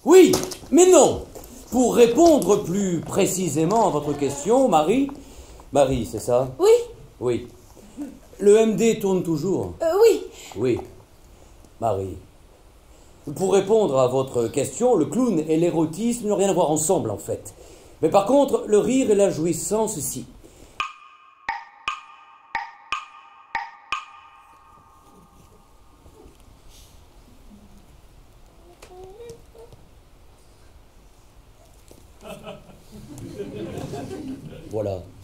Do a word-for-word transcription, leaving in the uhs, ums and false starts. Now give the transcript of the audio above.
Oui, mais non. Pour répondre plus précisément à votre question, Marie... Marie, c'est ça? Oui. Oui. Le M D tourne toujours? Euh, oui. Oui. Marie. Pour répondre à votre question, le clown et l'érotisme n'ont rien à voir ensemble, en fait. Mais par contre, le rire et la jouissance, si. Voilà.